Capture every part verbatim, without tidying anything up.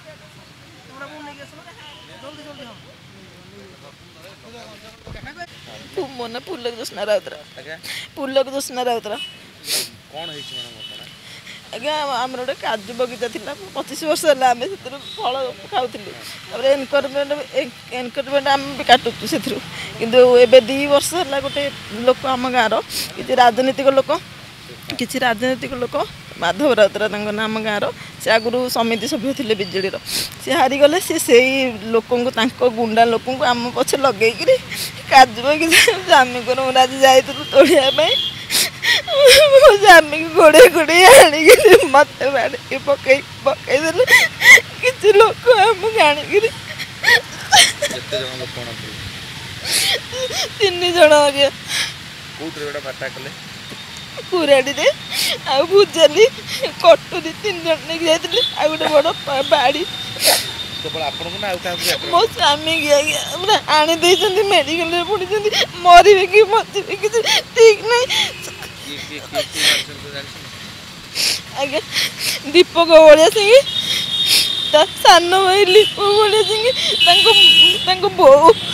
मोना पुलक जोस्ना राउतरा पुलक जोस्ना राउतरा कौन है आज्ञा आम गोटे काजू बगीचा थी पचिश वर्ष है आम से फल खाऊल एनकरेजमेंट एनकरेजमेंट आम भी काटुचु से कितु एवं दी वर्ष है गोटे लोक आम गाँव कि राजनीतिक लोक किसी राजनीतिक लोक माधव राउतरा नाम गाँव से आगु समिति सभ्य थे बिजेडी सी हारीगले सी से लोक गुंडा लोक आम पछे लगे काजू बगीचा जामी को आज जाइल तोड़ापी जामी गोड़े गोड़े आनिक मत बाड़ी पकई पकईदे कि लोक आम आनिक तीन जन आगे कुराड़ी आ भुजाली कटुरी तीन जन नहीं जाते आ गोटे बड़ बाड़ी मो स्वामी आनी मेडिकल पड़ी मरवे कि मरवे कि ठीक नहीं आज्ञा दीपक बड़िया सिंह सान भाई लिप बड़िया सिंह बो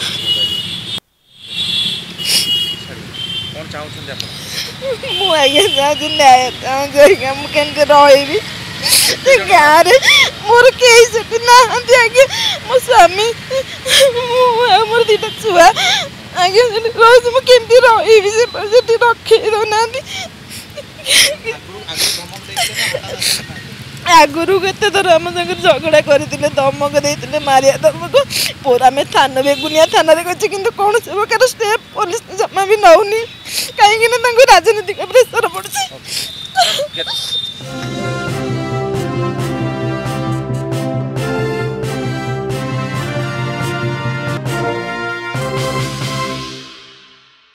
मुझे चाहूँ न्याय चाहूँ मुझे रही गाँव मोर कई ना आज्ञा मो स्वामी मोर दीटा छुआ आज्ञा रोज मुझे रही रखे दौना आगुरी केते थर आम सागर झगड़ा करते दमक देते मारिया दमक पूर आम थाना बेगुनिया थाना अच्छे कि कौन से प्रकार स्टेप पुलिस जमा भी नौनी कहीं राजनीतिक प्रेसर पड़े